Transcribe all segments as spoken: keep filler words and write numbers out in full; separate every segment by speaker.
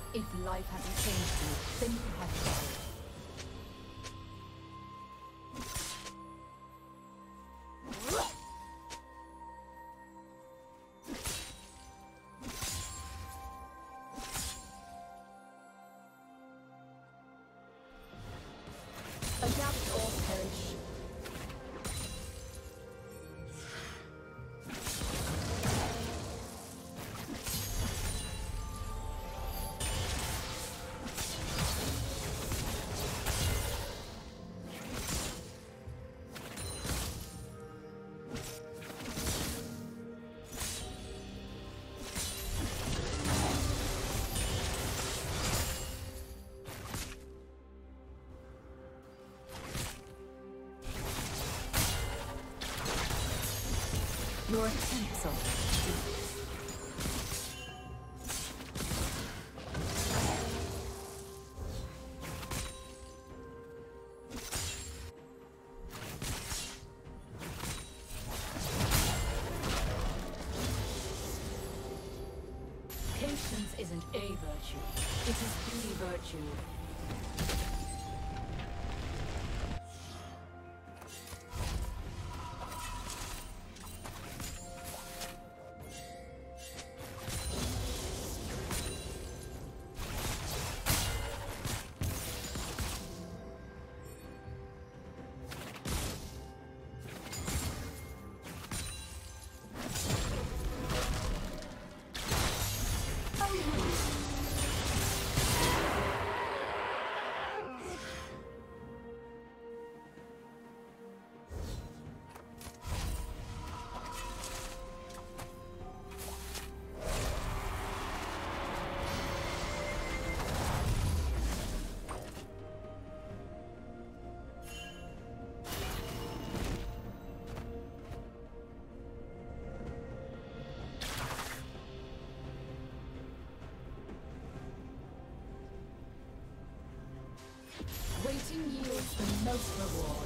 Speaker 1: If life hasn't changed you, then you have failed. Adapt or perish. Your attempts are stupid. Patience isn't a virtue, it is the virtue. Waiting yields the most reward.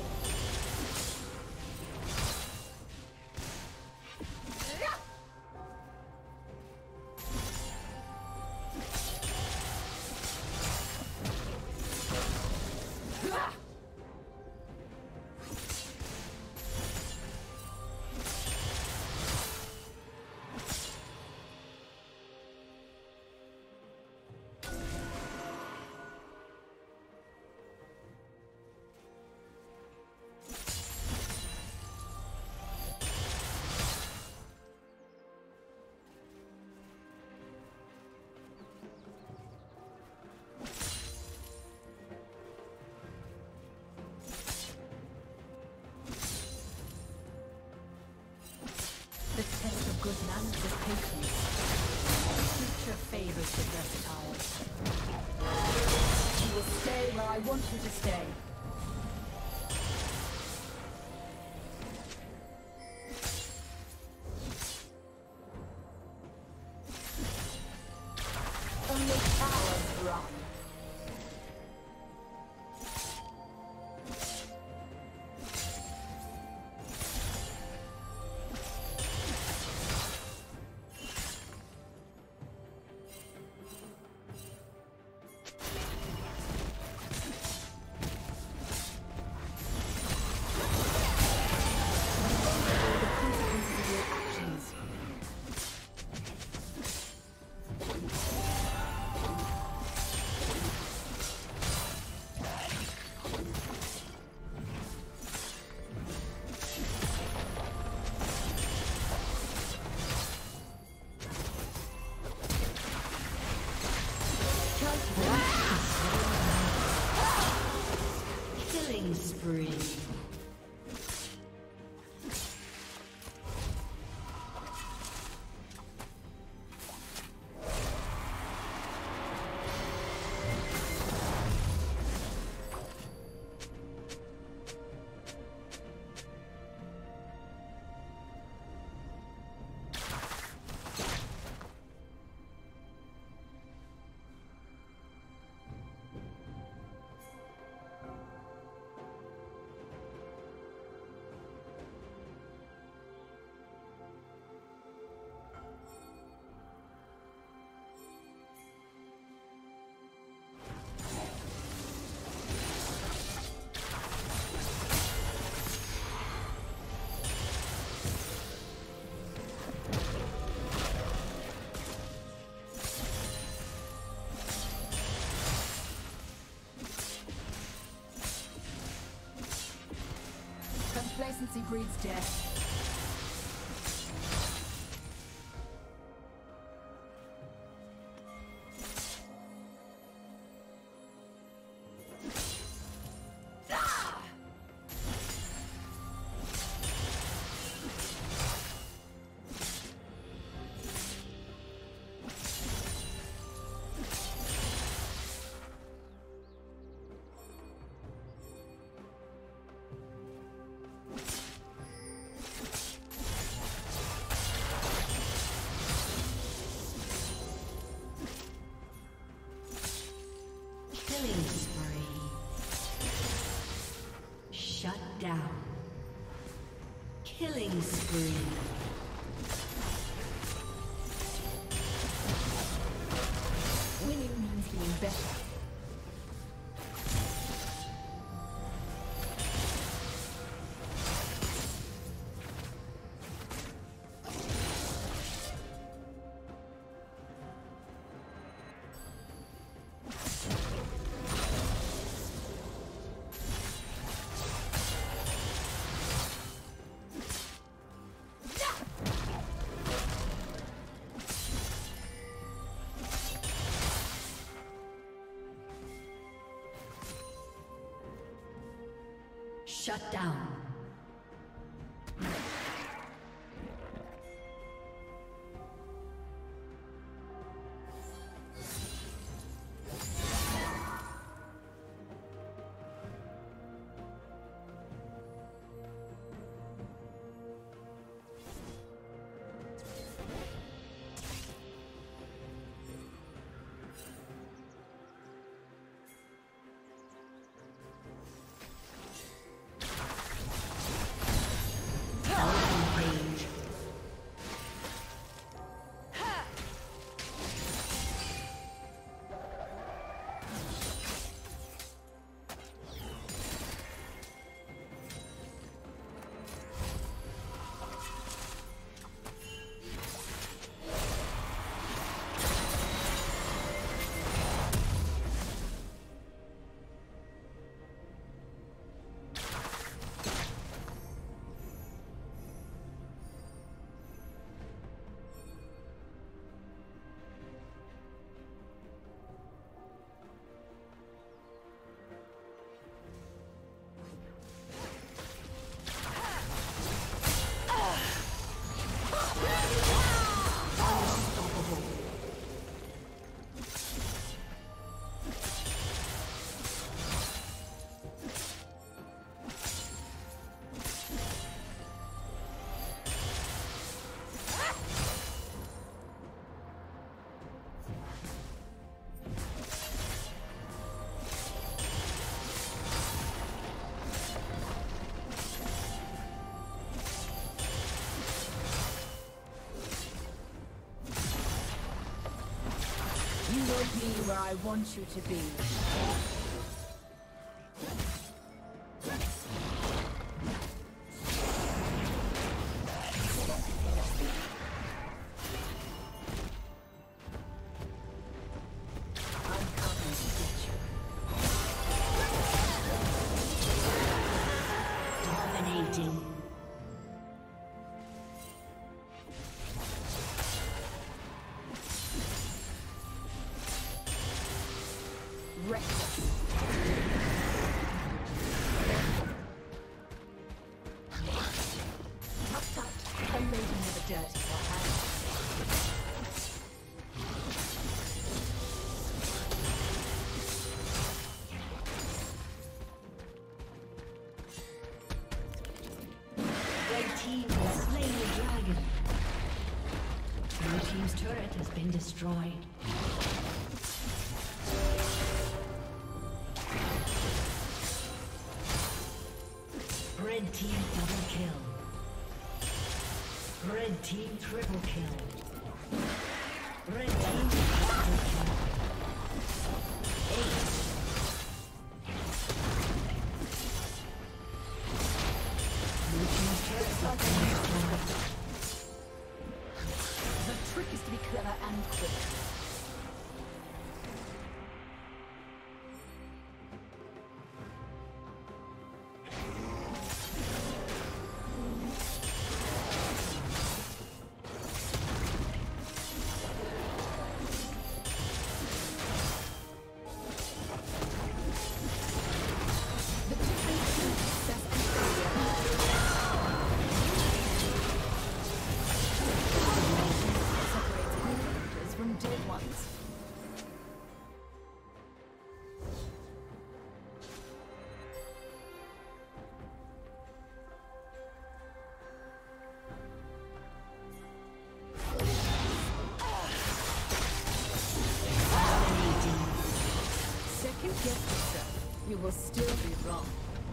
Speaker 1: The test of good manners is patience. Future favors the versatile. You will stay where I want you to stay. Only cowards run. breeds death.
Speaker 2: Killing spree. Shut down. Killing spree.
Speaker 1: Winning means being better.
Speaker 2: Shut down. You won't be where I want you to be. Turret has been destroyed. Red team double kill. Red team triple kill. Red team quadruple kill. Ace. Blue team's turret has been destroyed.
Speaker 1: The trick is to be clever and quick. will still be wrong.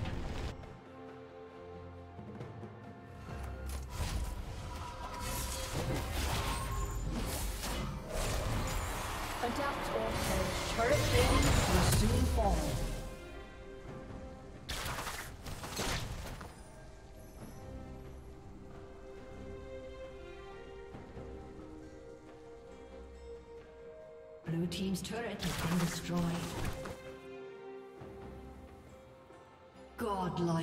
Speaker 1: Adapt or perish.
Speaker 2: Turret plating will soon fall. Blue team's turret has been destroyed. Godlike.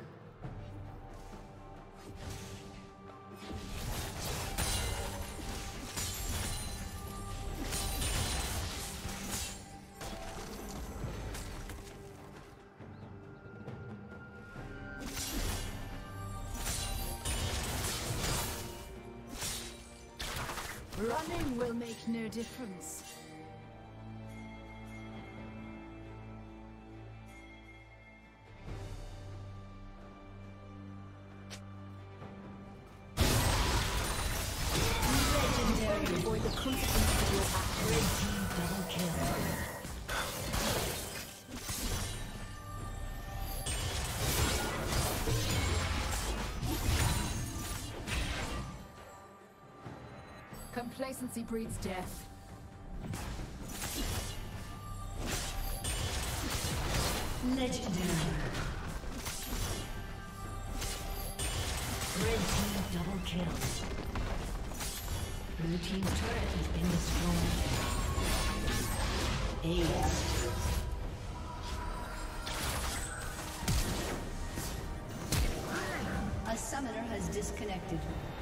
Speaker 1: Running will make no difference. Legendary. Avoid the consequences of your action.
Speaker 2: Red team double kill.
Speaker 1: Complacency breeds death.
Speaker 2: Legendary. Red team double kill. Blue team's turret has been destroyed. Ace. A summoner has disconnected.